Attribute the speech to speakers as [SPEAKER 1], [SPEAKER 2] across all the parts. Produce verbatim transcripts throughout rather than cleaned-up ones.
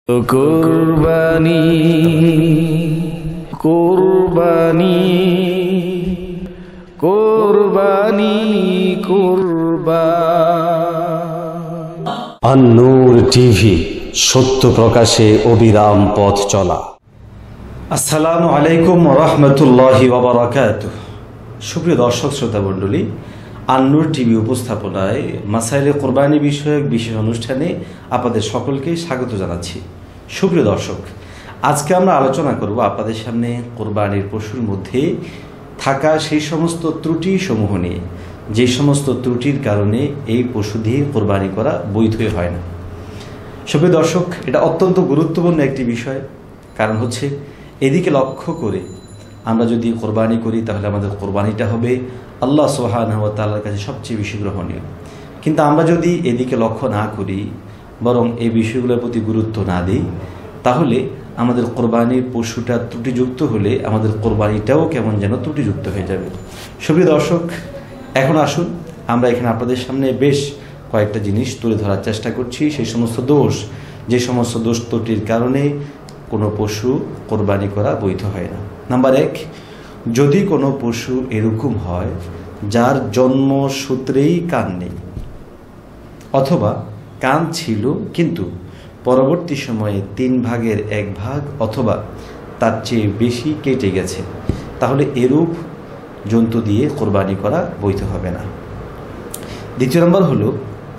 [SPEAKER 1] কুরবানি কুরবানি কুরবানি কুরবান।
[SPEAKER 2] আন-নূর টিভি, সত্য প্রকাশে অবিরাম পথ চলা।
[SPEAKER 3] আসসালামু আলাইকুম ওয়া রাহমাতুল্লাহি ওয়া বারাকাতুহু। সুপ্রিয় দর্শক শ্রোতা মণ্ডলী, আন-নূর টিভি উপস্থাপনায় মাসাইলে কোরবানি বিষয়ক বিশেষ অনুষ্ঠানে আপনাদের সকলকে স্বাগত জানাচ্ছি। সুপ্রিয় দর্শক, আজকে আমরা আলোচনা করব আপনাদের সামনে কোরবানির পশুর মধ্যে থাকা সেই সমস্ত ত্রুটি সমূহ নিয়ে, যে সমস্ত ত্রুটির কারণে এই পশু দিয়ে কোরবানি করা বৈধই হয় না। সুপ্রিয় দর্শক, এটা অত্যন্ত গুরুত্বপূর্ণ একটি বিষয়। কারণ হচ্ছে, এদিকে লক্ষ্য করে আমরা যদি কোরবানি করি তাহলে আমাদের কোরবানিটা হবে আল্লাহ সুবহানাহু ওয়া তাআলার কাছে সবচেয়ে বেশি গ্রহণীয়। কিন্তু আমরা যদি এদিকে লক্ষ্য না করি, বরং এই বিষয়গুলোর প্রতি গুরুত্ব না দিই, তাহলে আমাদের কোরবানির পশুটা ত্রুটিযুক্ত হলে আমাদের কোরবানিটাও কেমন যেন ত্রুটিযুক্ত হয়ে যাবে। সুপ্রিয় দর্শক, এখন আসুন আমরা এখানে আপনাদের সামনে বেশ কয়েকটা জিনিস তুলে ধরার চেষ্টা করছি, সেই সমস্ত দোষ, যে সমস্ত দোষ ত্রুটির কারণে কোনো পশু কোরবানি করা বৈধ হয় না। নাম্বার এক, যদি কোনো পশু এরকম হয় যার জন্মসূত্রেই কান নেই, অথবা কান ছিল কিন্তু পরবর্তী সময়ে তিন ভাগের এক ভাগ অথবা তার চেয়ে বেশি কেটে গেছে, তাহলে এরূপ জন্তু দিয়ে কোরবানি করা বৈধ হবে না। দ্বিতীয় নম্বর হলো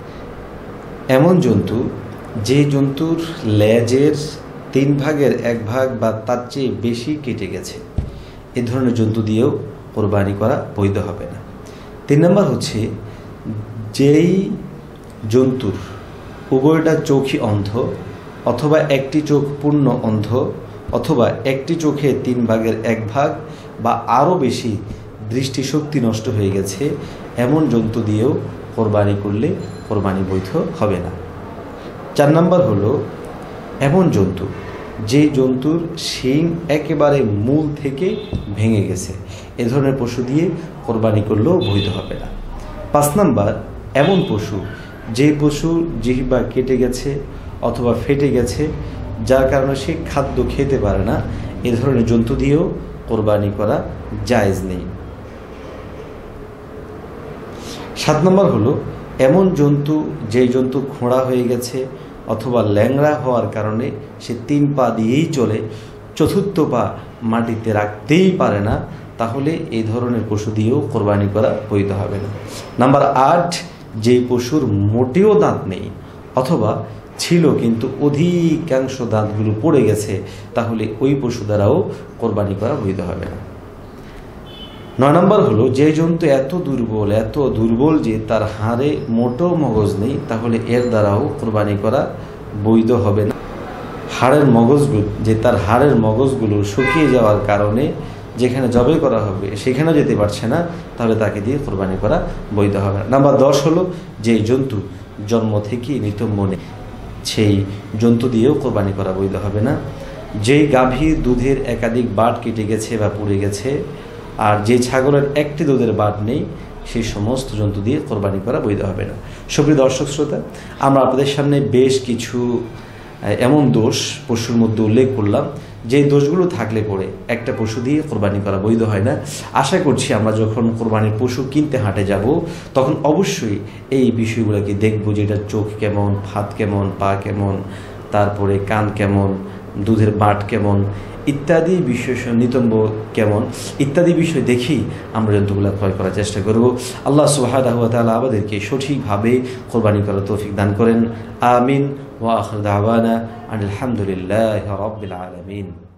[SPEAKER 3] এমন জন্তু যে জন্তুর লেজের তিন ভাগের এক ভাগ বা তার চেয়ে বেশি কেটে গেছে, এ ধরনের জন্তু দিয়েও কোরবানি করা বৈধ হবে না। তিন নম্বর হচ্ছে যেই জন্তুর উভয়টা চোখই অন্ধ, অথবা একটি চোখ পূর্ণ অন্ধ, অথবা একটি চোখে তিন ভাগের এক ভাগ বা আরও বেশি দৃষ্টিশক্তি নষ্ট হয়ে গেছে, এমন জন্তু দিয়েও কোরবানি করলে কোরবানি বৈধ হবে না। চার নম্বর হলো এমন জন্তু যে জন্তুর শিং একেবারে মূল থেকে ভেঙে গেছে, এ ধরনের পশু দিয়ে কোরবানি করলেও বৈধ হবে না। পাঁচ নম্বর এমন পশু যে পশু জিহ্বা কেটে গেছে অথবা ফেটে গেছে, যার কারণে সে খাদ্য খেতে পারে না, এ ধরনের জন্তু দিয়েও কোরবানি করা জায়েজ নেই। সাত নম্বর হলো এমন জন্তু যে জন্তু খোঁড়া হয়ে গেছে অথবা ল্যাংড়া হওয়ার কারণে সে তিন পা দিয়েই চলে, চতুর্থ পা মাটিতে রাখতেই পারে না, তাহলে এই ধরনের পশু দিয়েও কোরবানি করা বৈধ হবে না। নাম্বার আট, যে পশুর মোটেও দাঁত নেই অথবা ছিল কিন্তু অধিকাংশ দাঁতগুলো পড়ে গেছে, তাহলে ওই পশু দ্বারাও কোরবানি করা বৈধ হবে না। নয় নম্বর হলো যে জন্তু এত দুর্বল এত দুর্বল যে তার হাড়ে মোটেও মগজ নেই, তাহলে এর দ্বারাও কোরবানি করা বৈধ হবে না। হাড়ের মগজগুলো, যে তার হাড়ের মগজগুলো শুকিয়ে যাওয়ার কারণে যেখানে জবাই করা হবে সেখানেও যেতে পারছে না, তাহলে তাকে দিয়ে কোরবানি করা বৈধ হবে না। নাম্বার দশ হলো যে জন্তু জন্ম থেকেই নিতম্ব নেই, সেই জন্তু দিয়েও কোরবানি করা বৈধ হবে না। যেই গাভীর দুধের একাধিক বাট কেটে গেছে বা পুড়ে গেছে, আর যে ছাগলের একটি দুধের বাট নেই, সেই সমস্ত জন্তু দিয়ে কোরবানি করা বৈধ হবে না। সুপ্রিয় দর্শক শ্রোতা, আমরা আপনাদের সামনে বেশ কিছু এমন দোষ পশুর মধ্যে উল্লেখ করলাম, যে দোষগুলো থাকলে পরে একটা পশু দিয়ে কোরবানি করা বৈধ হয় না। আশা করছি আমরা যখন কোরবানির পশু কিনতে হাটে যাব, তখন অবশ্যই এই বিষয়গুলোকে দেখব, যে এটার চোখ কেমন, হাত কেমন, পা কেমন, তারপরে কান কেমন, দুধের বাট কেমন, ইত্যাদি বিষয়, নিতম্ব কেমন, ইত্যাদি বিষয় দেখেই আমরা জন্তুগুলো ক্রয় করার চেষ্টা করব। আল্লাহ সুবহানাহু ওয়া তাআলা আমাদেরকে সঠিকভাবে কোরবানি করার তৌফিক দান করেন। আমিন ওয়া আখির দাওয়ানা আলহামদুলিল্লাহি রাব্বিল আলামিন।